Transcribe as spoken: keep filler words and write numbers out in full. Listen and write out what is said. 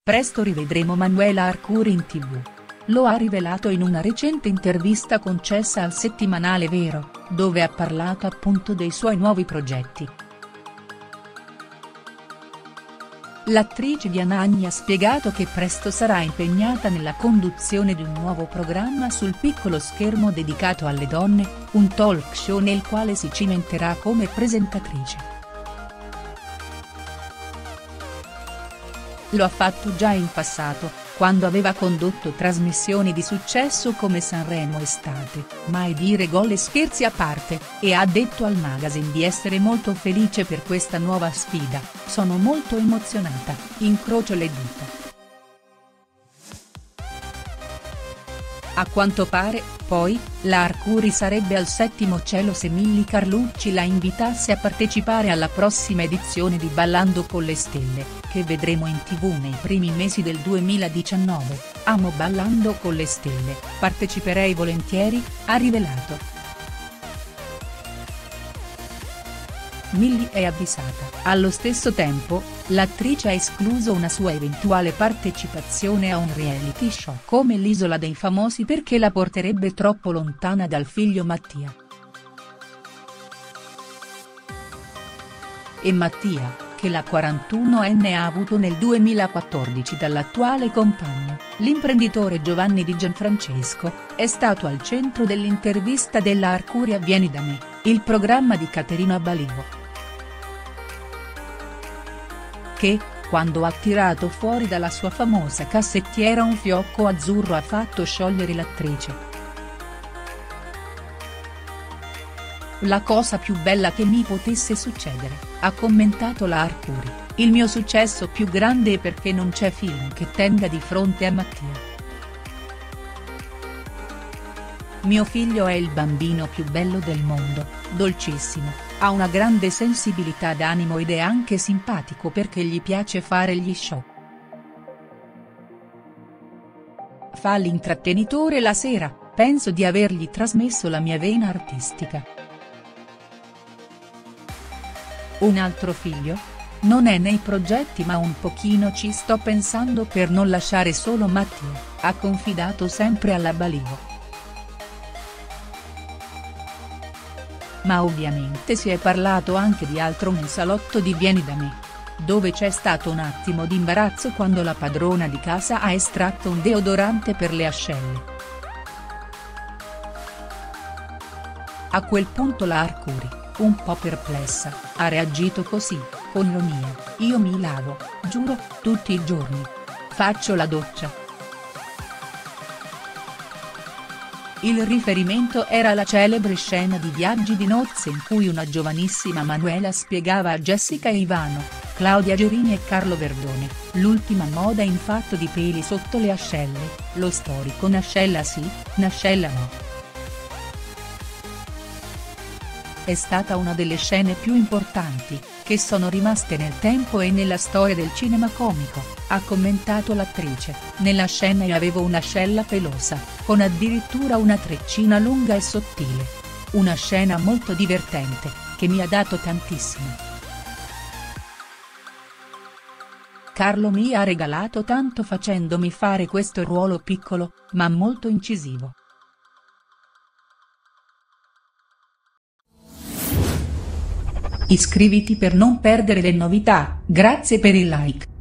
Presto rivedremo Manuela Arcuri in tivù. Lo ha rivelato in una recente intervista concessa al settimanale Vero, dove ha parlato appunto dei suoi nuovi progetti. L'attrice Vianagni ha spiegato che presto sarà impegnata nella conduzione di un nuovo programma sul piccolo schermo dedicato alle donne, un talk show nel quale si cimenterà come presentatrice. Lo ha fatto già in passato, quando aveva condotto trasmissioni di successo come Sanremo Estate, Mai dire gol e Scherzi a parte, e ha detto al magazine di essere molto felice per questa nuova sfida: "Sono molto emozionata, incrocio le dita". A quanto pare, poi, la Arcuri sarebbe al settimo cielo se Milly Carlucci la invitasse a partecipare alla prossima edizione di Ballando con le stelle, che vedremo in tivù nei primi mesi del duemiladiciannove. "Amo Ballando con le stelle, parteciperei volentieri", ha rivelato. Milly è avvisata. Allo stesso tempo, l'attrice ha escluso una sua eventuale partecipazione a un reality show come l'Isola dei Famosi perché la porterebbe troppo lontana dal figlio Mattia. E Mattia, che la quarantunovenne ha avuto nel duemilaquattordici dall'attuale compagno, l'imprenditore Giovanni Di Gianfrancesco, è stato al centro dell'intervista della Arcuri a Vieni da me, il programma di Caterina Balivo. Che, quando ha tirato fuori dalla sua famosa cassettiera un fiocco azzurro ha fatto sciogliere l'attrice. "La cosa più bella che mi potesse succedere", ha commentato la Arcuri, "il mio successo più grande è perché non c'è film che tenga di fronte a Mattia. Mio figlio è il bambino più bello del mondo, dolcissimo, ha una grande sensibilità d'animo ed è anche simpatico perché gli piace fare gli show. Fa l'intrattenitore la sera, penso di avergli trasmesso la mia vena artistica. Un altro figlio? Non è nei progetti ma un pochino ci sto pensando per non lasciare solo Mattia", ha confidato sempre alla Balivo. Ma ovviamente si è parlato anche di altro nel salotto di Vieni da me, dove c'è stato un attimo di imbarazzo quando la padrona di casa ha estratto un deodorante per le ascelle. A quel punto la Arcuri, un po' perplessa, ha reagito così, con ironia: "Io mi lavo, giuro, tutti i giorni. Faccio la doccia". Il riferimento era la celebre scena di Viaggi di nozze in cui una giovanissima Manuela spiegava a Jessica e Ivano, Claudia Gerini e Carlo Verdone, l'ultima moda in fatto di peli sotto le ascelle, lo storico "Nascella sì, Nascella no". È stata una delle scene più importanti, che sono rimaste nel tempo e nella storia del cinema comico, ha commentato l'attrice. "Nella scena io avevo un'ascella pelosa, con addirittura una treccina lunga e sottile. Una scena molto divertente, che mi ha dato tantissimo. Carlo mi ha regalato tanto facendomi fare questo ruolo piccolo, ma molto incisivo". Iscriviti per non perdere le novità, grazie per il like.